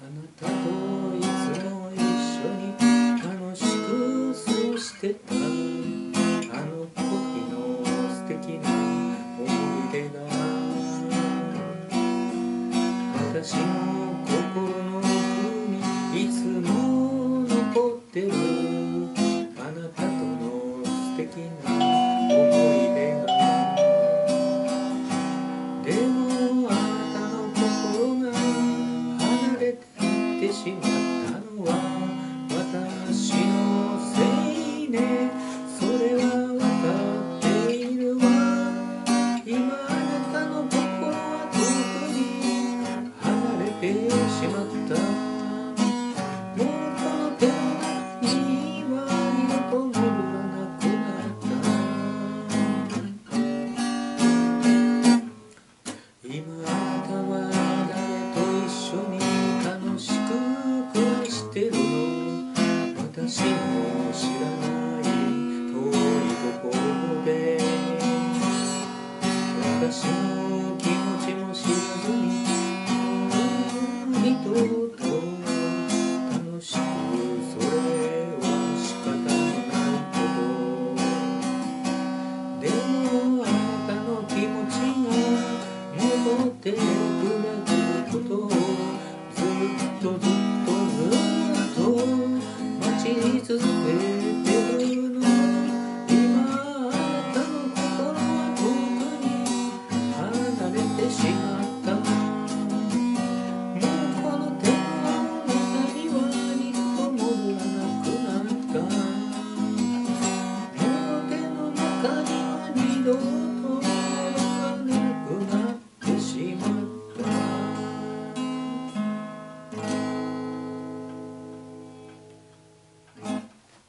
なたといつも一緒に楽しく過ごしてた、あの時の素敵な思い出が私の心の奥にいつも残ってる、あなたとの素敵な思い出が。でもあなたの心が離れていってしまったのは私のせいね、それは分かっているわ。今あなたの心は遠くに離れてしまった。もう